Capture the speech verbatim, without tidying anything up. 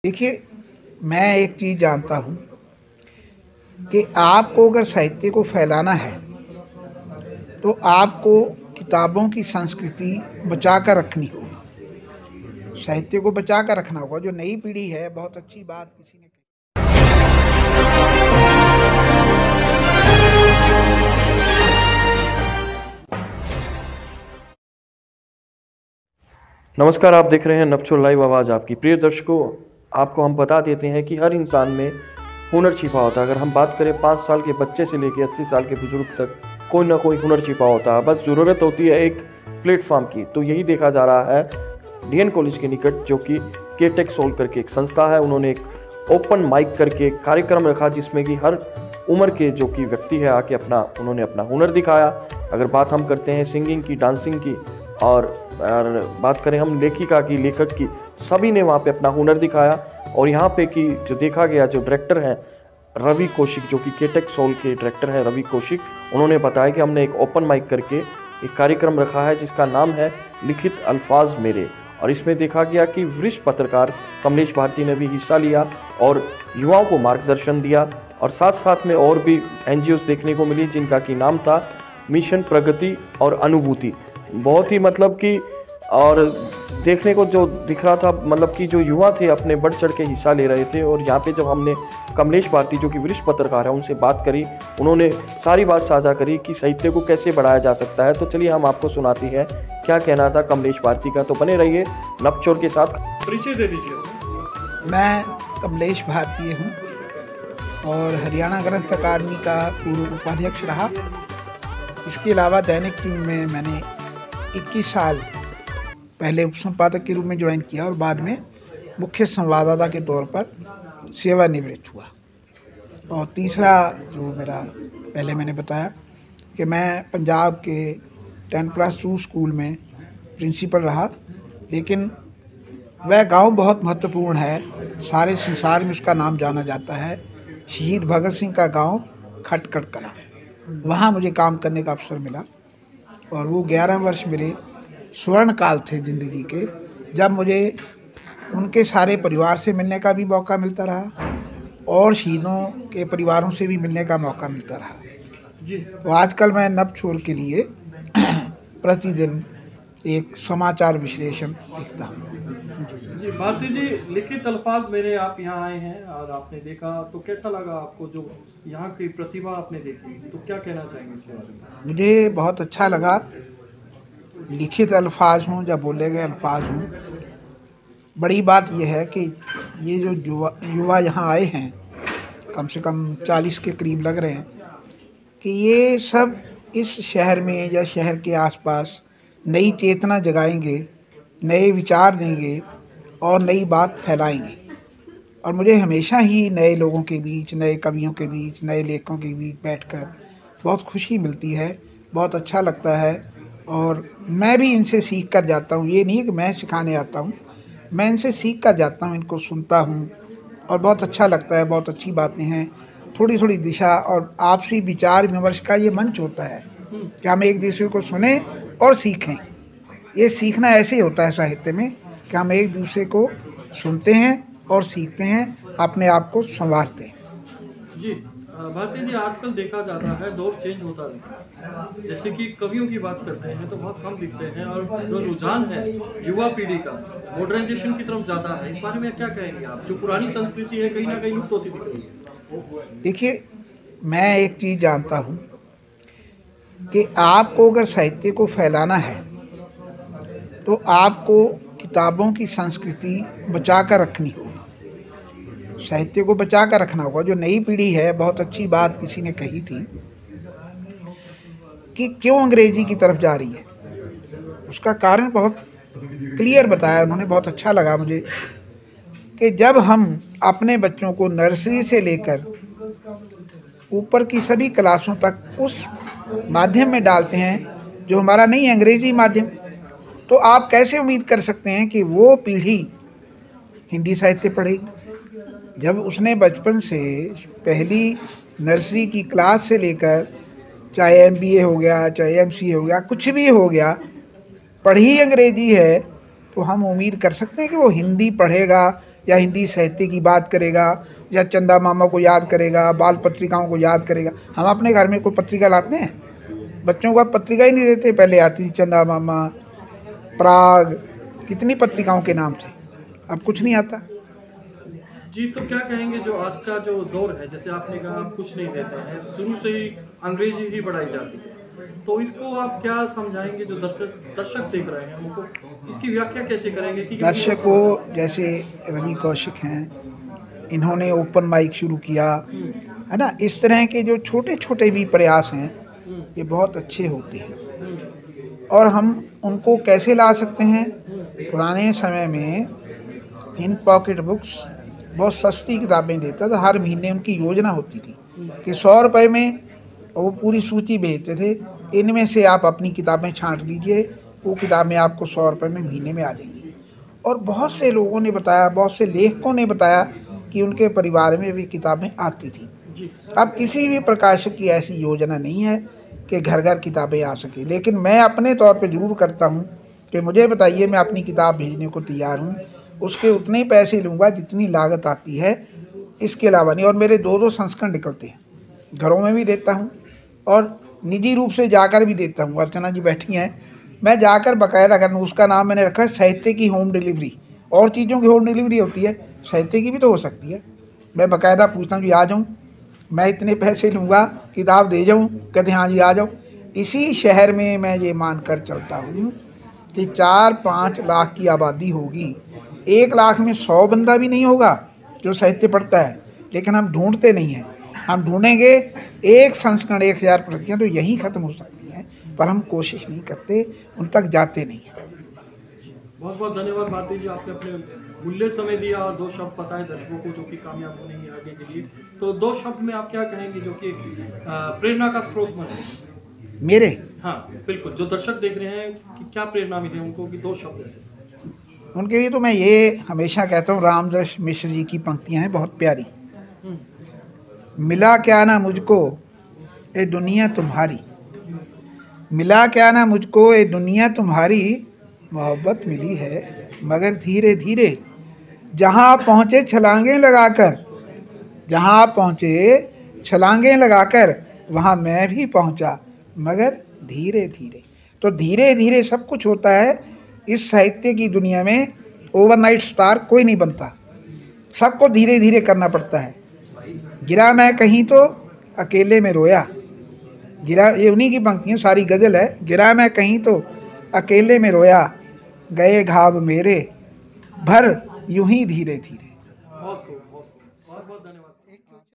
देखिए, मैं एक चीज़ जानता हूँ कि आपको अगर साहित्य को फैलाना है, तो आपको किताबों की संस्कृति बचा कर रखनी होगी। साहित्य को बचा कर रखना होगा। जो नई पीढ़ी है, बहुत अच्छी बात किसी ने कही। नमस्कार, आप देख रहे हैं नपछोड़ लाइव आवाज़ आपकी। प्रिय दर्शकों, आपको हम बता देते हैं कि हर इंसान में हुनर छिपा होता है। अगर हम बात करें पाँच साल के बच्चे से लेकर अस्सी साल के बुजुर्ग तक, कोई ना कोई हुनर छिपा होता है। बस ज़रूरत होती है एक प्लेटफॉर्म की। तो यही देखा जा रहा है डीएन कॉलेज के निकट, जो कि केटेक सोल करके एक संस्था है। उन्होंने एक ओपन माइक करके कार्यक्रम रखा, जिसमें कि हर उम्र के जो कि व्यक्ति है आके अपना उन्होंने अपना हुनर दिखाया। अगर बात हम करते हैं सिंगिंग की, डांसिंग की, और, और बात करें हम लेखिका की, लेखक की, सभी ने वहाँ पे अपना हुनर दिखाया। और यहाँ पे कि जो देखा गया, जो डायरेक्टर हैं रवि कौशिक, जो कि केटेक सोल के डायरेक्टर हैं रवि कौशिक, उन्होंने बताया कि हमने एक ओपन माइक करके एक कार्यक्रम रखा है जिसका नाम है लिखित अल्फाज मेरे। और इसमें देखा गया कि वरिष्ठ पत्रकार कमलेश भारती ने भी हिस्सा लिया और युवाओं को मार्गदर्शन दिया। और साथ साथ में और भी एनजीओ देखने को मिली, जिनका कि नाम था मिशन प्रगति और अनुभूति। बहुत ही मतलब कि और देखने को जो दिख रहा था, मतलब कि जो युवा थे अपने बढ़ चढ़ के हिस्सा ले रहे थे। और यहाँ पे जब हमने कमलेश भारती, जो कि वरिष्ठ पत्रकार है, उनसे बात करी, उन्होंने सारी बात साझा करी कि साहित्य को कैसे बढ़ाया जा सकता है। तो चलिए हम आपको सुनाते हैं क्या कहना था कमलेश भारती का। तो बने रहिए नपचोर के साथ। परिचय दे दीजिए। मैं कमलेश भारती हूँ और हरियाणा ग्रंथ अकादमी का पूर्व उपाध्यक्ष रहा। इसके अलावा दैनिक टीम में मैंने इक्कीस साल पहले उपसंपादक के रूप में ज्वाइन किया और बाद में मुख्य संवाददाता के तौर पर सेवानिवृत्त हुआ। और तीसरा जो मेरा, पहले मैंने बताया कि मैं पंजाब के टेन क्लास टू स्कूल में प्रिंसिपल रहा, लेकिन वह गांव बहुत महत्वपूर्ण है, सारे संसार में उसका नाम जाना जाता है। शहीद भगत सिंह का गांव खटखट कला, वहाँ मुझे काम करने का अवसर मिला। और वो ग्यारह वर्ष मेरे स्वर्ण काल थे ज़िंदगी के, जब मुझे उनके सारे परिवार से मिलने का भी मौका मिलता रहा और शहीदों के परिवारों से भी मिलने का मौका मिलता रहा। तो आजकल मैं नपछोड़ के लिए प्रतिदिन एक समाचार विश्लेषण लिखता हूँ। जी भारती जी, लिखित अल्फाज मेरे, आप यहाँ आए हैं और आपने देखा, तो कैसा लगा आपको? जो यहाँ की प्रतिभा आपने देखी, तो क्या कहना चाहेंगे इसके बारे में? मुझे बहुत अच्छा लगा। लिखित अल्फाज हूँ या बोले गए अल्फाज हूँ, बड़ी बात यह है कि ये जो युवा युवा यहाँ आए हैं, कम से कम चालीस के करीब लग रहे हैं, कि ये सब इस शहर में या शहर के आसपास नई चेतना जगाएंगे, नए विचार देंगे और नई बात फैलाएंगे। और मुझे हमेशा ही नए लोगों के बीच, नए कवियों के बीच, नए लेखकों के बीच बैठकर बहुत खुशी मिलती है, बहुत अच्छा लगता है। और मैं भी इनसे सीख कर जाता हूँ। ये नहीं है कि मैं सिखाने आता हूँ, मैं इनसे सीख कर जाता हूँ, इनको सुनता हूँ और बहुत अच्छा लगता है। बहुत अच्छी बातें हैं, थोड़ी थोड़ी दिशा और आपसी विचार विमर्श का ये मंच होता है कि हम एक दूसरे को सुने और सीखें। ये सीखना ऐसे ही होता है साहित्य में कि हम एक दूसरे को सुनते हैं और सीखते हैं, अपने आप को संवारते हैं। जी भारती जी, आजकल देखा जाता है दौर चेंज होता है। जैसे कि कवियों की बात करते हैं तो बहुत कम दिखते हैं, और जो रुझान है युवा पीढ़ी का मॉडर्नाइजेशन की तरफ ज़्यादा है। इस बारे में क्या कहेंगे आप? जो पुरानी संस्कृति है कहीं ना कहीं लुप्त होती दिख रही है। देखिए, मैं एक चीज़ जानता हूँ कि आपको अगर साहित्य को फैलाना है, तो आपको किताबों की संस्कृति बचा कर रखनी होगी। साहित्य को बचा कर रखना होगा। जो नई पीढ़ी है, बहुत अच्छी बात किसी ने कही थी कि क्यों अंग्रेजी की तरफ जा रही है, उसका कारण बहुत क्लियर बताया उन्होंने। बहुत अच्छा लगा मुझे कि जब हम अपने बच्चों को नर्सरी से लेकर ऊपर की सभी क्लासों तक उस माध्यम में डालते हैं जो हमारा नहीं है, अंग्रेजी माध्यम, तो आप कैसे उम्मीद कर सकते हैं कि वो पीढ़ी हिंदी साहित्य पढ़ेगी? जब उसने बचपन से पहली नर्सरी की क्लास से लेकर, चाहे एमबीए हो गया, चाहे एमसीए हो गया, कुछ भी हो गया, पढ़ी अंग्रेजी है, तो हम उम्मीद कर सकते हैं कि वो हिंदी पढ़ेगा, या हिंदी साहित्य की बात करेगा या चंदा मामा को याद करेगा, बाल पत्रिकाओं को याद करेगा। हम अपने घर में कोई पत्रिका लाते हैं? बच्चों को आप पत्रिका ही नहीं देते। पहले आती थी चंदा मामा, पराग, कितनी पत्रिकाओं के नाम थे, अब कुछ नहीं आता। जी, तो क्या कहेंगे जो आज का जो दौर है, जैसे आपने कहा आप कुछ नहीं देते हैं, शुरू से ही अंग्रेजी ही पढ़ाई जाती है, तो इसको आप क्या समझाएंगे जो दर्शक दर्शक देख रहे हैं उनको इसकी व्याख्या कैसे करेंगे कि दर्शक को, जैसे रवि कौशिक हैं, इन्होंने ओपन माइक शुरू किया है ना, इस तरह के जो छोटे छोटे भी प्रयास हैं ये बहुत अच्छे होते हैं। और हम उनको कैसे ला सकते हैं? पुराने समय में इन पॉकेट बुक्स बहुत सस्ती किताबें देता था, हर महीने उनकी योजना होती थी कि सौ रुपये में वो पूरी सूची भेजते थे, इनमें से आप अपनी किताबें छांट लीजिए, वो किताबें आपको सौ रुपये में महीने में आ जाएंगी। और बहुत से लोगों ने बताया, बहुत से लेखकों ने बताया कि उनके परिवार में भी किताबें आती थी। अब किसी भी प्रकाशक की ऐसी योजना नहीं है कि घर घर किताबें आ सके, लेकिन मैं अपने तौर पे ज़रूर करता हूँ कि मुझे बताइए, मैं अपनी किताब भेजने को तैयार हूँ, उसके उतने ही पैसे लूँगा जितनी लागत आती है, इसके अलावा नहीं। और मेरे दो दो संस्करण निकलते हैं, घरों में भी देता हूँ और निजी रूप से जाकर भी देता हूँ। अर्चना जी बैठी हैं, मैं जाकर बाकायदा करना, उसका नाम मैंने रखा है साहित्य की होम डिलीवरी। और चीज़ों की होम डिलीवरी होती है, साहित्य की भी तो हो सकती है। मैं बाकायदा पूछता हूँ जी आ जाऊँ, मैं इतने पैसे लूँगा, किताब दे जाऊँ, कहते हाँ जी आ जाओ। इसी शहर में मैं ये मान कर चलता हूँ कि चार पाँच लाख की आबादी होगी, एक लाख में सौ बंदा भी नहीं होगा जो साहित्य पढ़ता है, लेकिन हम ढूंढते नहीं हैं। हम ढूंढेंगे एक संस्करण एक हज़ार प्रतियाँ तो यहीं ख़त्म हो सकती हैं, पर हम कोशिश नहीं करते, उन तक जाते नहीं हैं। बहुत बहुत धन्यवाद भारती जी, आपने अपने मूल्य समय दिया और दो शब्द बताए दर्शकों को जो कि कामयाब बनेंगे आगे के लिए। तो दो शब्द में आप क्या कहेंगे जो कि प्रेरणा का स्रोत बने? मेरे हाँ बिल्कुल, जो दर्शक देख रहे हैं कि क्या प्रेरणा मिले उनको, कि दो शब्द ऐसे उनके लिए तो मैं ये हमेशा कहता हूँ, रामदर्श मिश्र जी की पंक्तियाँ हैं बहुत प्यारी। मिला क्या ना मुझको ये दुनिया तुम्हारी, मिला क्या ना मुझको ये दुनिया तुम्हारी, मोहब्बत मिली है मगर धीरे धीरे, जहाँ आप पहुँचे छलांगें लगाकर, जहाँ आप पहुँचे छलांगें लगाकर, वहाँ मैं भी पहुँचा मगर धीरे धीरे। तो धीरे धीरे सब कुछ होता है इस साहित्य की दुनिया में। ओवरनाइट स्टार कोई नहीं बनता, सबको धीरे धीरे करना पड़ता है। गिरा मैं कहीं तो अकेले में रोया, गिरा, ये उन्हीं की पंक्तियाँ, सारी गज़ल है। गिरा मैं कहीं तो अकेले में रोया, गए घाव मेरे भर यूं ही धीरे धीरे। बहुत बहुत बहुत बहुत धन्यवाद।